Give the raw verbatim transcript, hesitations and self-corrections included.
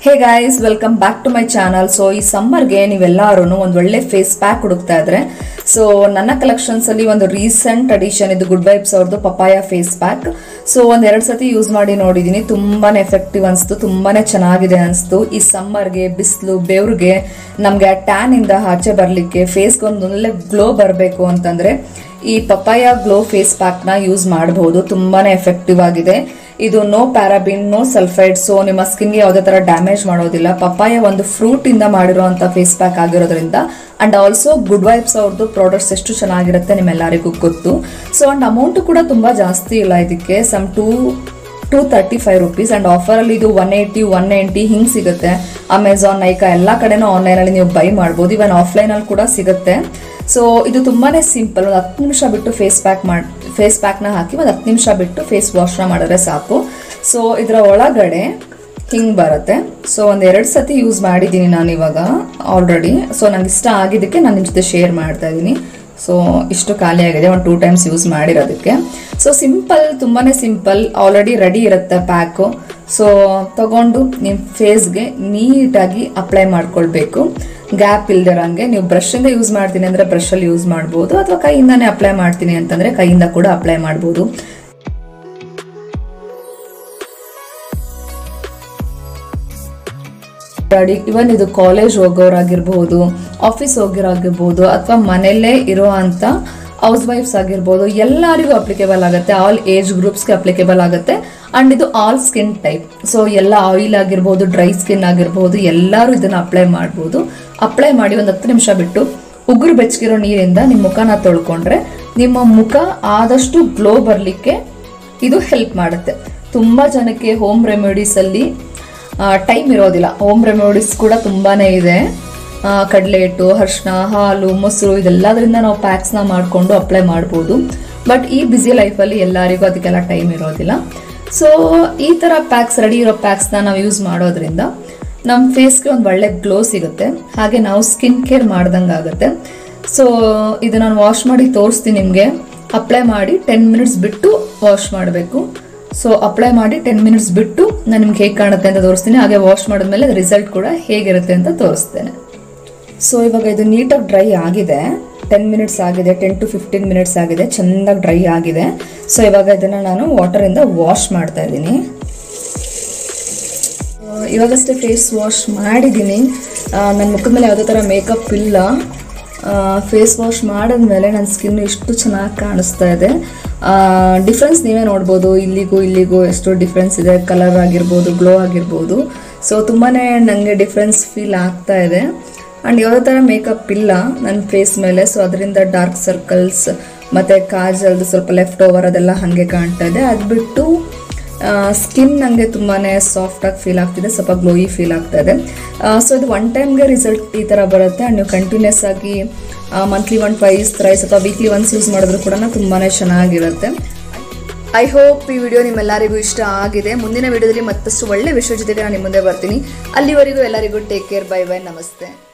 Hey guys, welcome back to my channel. So ಈ ಸಮ್ಮರ್ಗೆ ನೀವೆಲ್ಲರೂ ಒಂದು ಒಳ್ಳೆ ಫೇಸ್ ಪ್ಯಾಕ್ ಹುಡುಕ್ತಾ ಇದ್ರೆ, ಸೊ ನನ್ನ ಕಲೆಕ್ಷನ್ಸ್ ಅಲ್ಲಿ ಒಂದು ರೀಸೆಂಟ್ ಅಡಿಷನ್ ಇದು ಗುಡ್ ವೈಬ್ಸ್ ಅವ್ರದ್ದು ಪಪಾಯ ಫೇಸ್ ಪ್ಯಾಕ್. ಸೊ ಒಂದ್ ಎರಡ್ ಸತಿ ಯೂಸ್ ಮಾಡಿ ನೋಡಿದೀನಿ, ತುಂಬಾನೇ ಎಫೆಕ್ಟಿವ್ ಅನ್ಸ್ತು, ತುಂಬಾನೇ ಚೆನ್ನಾಗಿದೆ ಅನ್ಸ್ತು. ಈ ಸಮ್ಮರ್ಗೆ ಬಿಸಿಲು ಬೆವ್ರಿಗೆ ನಮ್ಗೆ ಟ್ಯಾನ್ ಇಂದ ಆಚೆ ಬರ್ಲಿಕ್ಕೆ, ಫೇಸ್ಗೆ ಒಂದು ಒಳ್ಳೆ ಗ್ಲೋ ಬರಬೇಕು ಅಂತಂದ್ರೆ ಈ ಪಪಾಯ ಗ್ಲೋ ಫೇಸ್ ಪ್ಯಾಕ್ ನ ಯೂಸ್ ಮಾಡಬಹುದು. ತುಂಬಾನೇ ಎಫೆಕ್ಟಿವ್ ಆಗಿದೆ ಇದು. No paraben, no sulphide, so ನಿಮ್ಮ ಸ್ಕಿನ್ಗೆ ಯಾವುದೇ ತರ ಡ್ಯಾಮೇಜ್ ಮಾಡೋದಿಲ್ಲ. ಪಪಾಯ ಒಂದು ಫ್ರೂಟ್ ಇಂದ ಮಾಡಿರುವಂತ ಫೇಸ್ ಪ್ಯಾಕ್ ಆಗಿರೋದ್ರಿಂದ ಅಂಡ್ ಆಲ್ಸೋ ಗುಡ್ ವೈಬ್ಸ್ ಅವ್ರದ್ದು ಪ್ರಾಡಕ್ಟ್ಸ್ ಎಷ್ಟು ಚೆನ್ನಾಗಿರುತ್ತೆ ನಿಮ್ಮೆಲ್ಲರಿಗೂ ಗೊತ್ತು. ಸೊ ಅಂಡ್ ಅಮೌಂಟ್ ಕೂಡ ತುಂಬಾ ಜಾಸ್ತಿ ಇಲ್ಲ ಇದಕ್ಕೆ, some two two thirty five rupees and offer ಅಲ್ಲಿ ಇದು ಒನ್ ಏಯ್ಟಿ ಒನ್ ನೈಂಟಿ ಹಿಂಗ್ ಸಿಗುತ್ತೆ. ಅಮೆಝಾನ್, ನೈಕಾ ಎಲ್ಲಾ ಕಡೆನೂ ಆನ್ಲೈನ್ ಅಲ್ಲಿ ನೀವು ಬೈ ಮಾಡಬಹುದು, ಇವನ್ ಆಫ್ಲೈನ್ ಅಲ್ಲಿ ಕೂಡ ಸಿಗುತ್ತೆ. ಸೊ ಇದು ತುಂಬಾನೇ ಸಿಂಪಲ್, ಒಂದು ಹತ್ತು ನಿಮಿಷ ಬಿಟ್ಟು ಫೇಸ್ ಪ್ಯಾಕ್ ಮಾಡಿ ಫೇಸ್ ಪ್ಯಾಕ್ ನ ಹಾಕಿ ಒಂದು ಹತ್ತು ನಿಮಿಷ ಬಿಟ್ಟು ಫೇಸ್ ವಾಶ್ ನ ಮಾಡಿದ್ರೆ ಸಾಕು. ಸೊ ಇದರ ಒಳಗಡೆ ಹಿಂಗ್ ಬರುತ್ತೆ. ಸೊ ಒಂದ್ ಎರಡ್ ಸತಿ ಯೂಸ್ ಮಾಡಿದೀನಿ ನಾನು ಇವಾಗ ಆಲ್ರೆಡಿ. ಸೊ ನಂಗೆ ಇಷ್ಟ ಆಗಿದ್ದಕ್ಕೆ ನಾನು ನಿಮ್ ಜೊತೆ ಶೇರ್ ಮಾಡ್ತಾ ಇದ್ದೀನಿ. ಸೊ ಇಷ್ಟು ಖಾಲಿ ಆಗಿದೆ ಒಂದು ಟೂ ಟೈಮ್ಸ್ ಯೂಸ್ ಮಾಡಿರೋದಕ್ಕೆ. ಸೊ ಸಿಂಪಲ್, ತುಂಬಾನೇ ಸಿಂಪಲ್, ಆಲ್ರೆಡಿ ರೆಡಿ ಇರುತ್ತೆ ಪ್ಯಾಕು. ಸೊ ತಗೊಂಡು ನಿಮ್ಮ ಫೇಸ್ಗೆ ನೀಟಾಗಿ ಅಪ್ಲೈ ಮಾಡ್ಕೊಳ್ಬೇಕು, ಗ್ಯಾಪ್ ಇಲ್ದಿರಂಗೆ. ನೀವು ಬ್ರಷ್ ಇಂದ ಯೂಸ್ ಮಾಡ್ತೀನಿ ಅಂದ್ರೆ ಬ್ರಷ್ ಅಲ್ಲಿ ಯೂಸ್ ಮಾಡಬಹುದು, ಅಥವಾ ಕೈಯಿಂದಾನೇ ಅಪ್ಲೈ ಮಾಡ್ತೀನಿ ಅಂತಂದ್ರೆ ಕೈಯಿಂದ ಕೂಡ ಅಪ್ಲೈ ಮಾಡಬಹುದು. ಇವನ್ ಇದು ಕಾಲೇಜ್ ಹೋಗೋರಾಗಿರ್ಬಹುದು, ಆಫೀಸ್ ಹೋಗಿರೋಗಿರ್ಬಹುದು, ಅಥವಾ ಮನೆಯಲ್ಲೇ ಇರುವಂತ ಹೌಸ್ ವೈಫ್ಸ್ ಆಗಿರ್ಬೋದು, ಎಲ್ಲರಿಗೂ ಅಪ್ಲಿಕೇಬಲ್ ಆಗುತ್ತೆ. ಆಲ್ ಏಜ್ ಗ್ರೂಪ್ಸ್ಗೆ ಅಪ್ಲಿಕೇಬಲ್ ಆಗುತ್ತೆ. ಅಂಡ್ ಇದು ಆಲ್ ಸ್ಕಿನ್ ಟೈಪ್. ಸೊ ಎಲ್ಲ ಆಯಿಲ್ ಆಗಿರ್ಬೋದು, ಡ್ರೈ ಸ್ಕಿನ್ ಆಗಿರ್ಬೋದು, ಎಲ್ಲರೂ ಇದನ್ನ ಅಪ್ಲೈ ಮಾಡ್ಬೋದು. ಅಪ್ಲೈ ಮಾಡಿ ಒಂದು ಹತ್ತು ನಿಮಿಷ ಬಿಟ್ಟು ಉಗುರು ಬೆಚ್ಚಗಿರೋ ನೀರಿಂದ ನಿಮ್ಮ ಮುಖನ ತೊಳ್ಕೊಂಡ್ರೆ ನಿಮ್ಮ ಮುಖ ಆದಷ್ಟು ಗ್ಲೋ ಬರ್ಲಿಕ್ಕೆ ಇದು ಹೆಲ್ಪ್ ಮಾಡುತ್ತೆ. ತುಂಬಾ ಜನಕ್ಕೆ ಹೋಮ್ ರೆಮಿಡೀಸ್ ಅಲ್ಲಿ ಟೈಮ್ ಇರೋದಿಲ್ಲ. ಹೋಮ್ ರೆಮಿಡೀಸ್ ಕೂಡ ತುಂಬಾನೇ ಇದೆ. ಕಡಲೆ ಹಿಟ್ಟು, ಅರಿಶಿನ, ಹಾಲು, ಮೊಸರು, ಇದೆಲ್ಲದರಿಂದ ನಾವು ಪ್ಯಾಕ್ಸ್ ನ ಮಾಡ್ಕೊಂಡು ಅಪ್ಲೈ ಮಾಡಬಹುದು. ಬಟ್ ಈ ಬಿಸಿ ಲೈಫಲ್ಲಿ ಎಲ್ಲರಿಗೂ ಅದಕ್ಕೆಲ್ಲ ಟೈಮ್ ಇರೋದಿಲ್ಲ. ಸೊ ಈ ತರ ಪ್ಯಾಕ್ಸ್, ರೆಡಿ ಇರೋ ಪ್ಯಾಕ್ಸ್ ನ ನಾವು ಯೂಸ್ ಮಾಡೋದ್ರಿಂದ ನಮ್ಮ ಫೇಸ್ಗೆ ಒಂದು ಒಳ್ಳೆ ಗ್ಲೋ ಸಿಗುತ್ತೆ, ಹಾಗೆ ನಾವು ಸ್ಕಿನ್ ಕೇರ್ ಮಾಡ್ದಂಗೆ ಆಗುತ್ತೆ. ಸೊ ಇದು ನಾನು ವಾಶ್ ಮಾಡಿ ತೋರಿಸ್ತೀನಿ ನಿಮಗೆ. ಅಪ್ಲೈ ಮಾಡಿ ಟೆನ್ ಮಿನಿಟ್ಸ್ ಬಿಟ್ಟು ವಾಶ್ ಮಾಡಬೇಕು. ಸೊ ಅಪ್ಲೈ ಮಾಡಿ ಟೆನ್ ಮಿನಿಟ್ಸ್ ಬಿಟ್ಟು ನಾನು ನಿಮ್ಗೆ ಹೇಗೆ ಕಾಣುತ್ತೆ ಅಂತ ತೋರಿಸ್ತೀನಿ, ಹಾಗೆ ವಾಶ್ ಮಾಡಿದ್ಮೇಲೆ ರಿಸಲ್ಟ್ ಕೂಡ ಹೇಗಿರುತ್ತೆ ಅಂತ ತೋರಿಸ್ತೇನೆ. ಸೊ ಇವಾಗ ಇದು ನೀಟಾಗಿ ಡ್ರೈ ಆಗಿದೆ, ಟೆನ್ ಮಿನಿಟ್ಸ್ ಆಗಿದೆ, ಟೆನ್ ಟು ಫಿಫ್ಟೀನ್ ಮಿನಿಟ್ಸ್ ಆಗಿದೆ, ಚೆಂದಾಗಿ ಡ್ರೈ ಆಗಿದೆ. ಸೊ ಇವಾಗ ಇದನ್ನ ನಾನು ವಾಟರಿಂದ ವಾಶ್ ಮಾಡ್ತಾ ಇದ್ದೀನಿ. ಇವಾಗಷ್ಟೇ ಫೇಸ್ ವಾಶ್ ಮಾಡಿದ್ದೀನಿ. ನನ್ನ ಮುಖದ ಮೇಲೆ ಯಾವುದೇ ಥರ ಮೇಕಪ್ ಇಲ್ಲ. ಫೇಸ್ ವಾಶ್ ಮಾಡಿದ್ಮೇಲೆ ನನ್ನ ಸ್ಕಿನ್ ಎಷ್ಟು ಚೆನ್ನಾಗಿ ಕಾಣಿಸ್ತಾ ಇದೆ. ಡಿಫ್ರೆನ್ಸ್ ನೀವೇ ನೋಡ್ಬೋದು, ಇಲ್ಲಿಗೂ ಇಲ್ಲಿಗೂ ಎಷ್ಟು ಡಿಫ್ರೆನ್ಸ್ ಇದೆ, ಕಲರ್ ಆಗಿರ್ಬೋದು, ಗ್ಲೋ ಆಗಿರ್ಬೋದು. ಸೊ ತುಂಬಾ ನನಗೆ ಡಿಫ್ರೆನ್ಸ್ ಫೀಲ್ ಆಗ್ತಾ ಇದೆ. ಆ್ಯಂಡ್ ಯಾವುದೇ ಥರ ಮೇಕಪ್ ಇಲ್ಲ ನನ್ನ ಫೇಸ್ ಮೇಲೆ. ಸೊ ಅದರಿಂದ ಡಾರ್ಕ್ ಸರ್ಕಲ್ಸ್ ಮತ್ತು ಕಾಜಲ್ದು ಸ್ವಲ್ಪ ಲೆಫ್ಟ್ ಓವರ್ ಅದೆಲ್ಲ ಹಾಗೆ ಕಾಣ್ತಾ ಇದೆ. ಅದು ಬಿಟ್ಟು ಸ್ಕಿನ್ ನನಗೆ ತುಂಬಾ ಸಾಫ್ಟಾಗಿ ಫೀಲ್ ಆಗ್ತಿದೆ, ಸ್ವಲ್ಪ ಗ್ಲೋಯಿ ಫೀಲ್ ಆಗ್ತಾ ಇದೆ. ಸೊ ಇದು ಒನ್ ಟೈಮ್ಗೆ ರಿಸಲ್ಟ್ ಈ ಥರ ಬರುತ್ತೆ. ಆ್ಯಂಡ್ ನೀವು ಕಂಟಿನ್ಯೂಸ್ ಆಗಿ ಮಂತ್ಲಿ ಒನ್ ಟ್ವೈಸ್ ಥ್ರೈಸ್ ಅಥವಾ ವೀಕ್ಲಿ ಒನ್ಸ್ ಯೂಸ್ ಮಾಡಿದ್ರು ಕೂಡ ತುಂಬಾ ಚೆನ್ನಾಗಿರುತ್ತೆ. ಐ ಹೋಪ್ ಈ ವಿಡಿಯೋ ನಿಮ್ಮೆಲ್ಲರಿಗೂ ಇಷ್ಟ ಆಗಿದೆ. ಮುಂದಿನ ವಿಡಿಯೋದಲ್ಲಿ ಮತ್ತಷ್ಟು ಒಳ್ಳೆ ವಿಷಯ ಜೊತೆಗೆ ನಾನು ನಿಮ್ಮ ಮುಂದೆ ಬರ್ತೀನಿ. ಅಲ್ಲಿವರೆಗೂ ಎಲ್ಲರಿಗೂ ಟೇಕ್ ಕೇರ್, ಬೈ ಬೈ, ನಮಸ್ತೆ.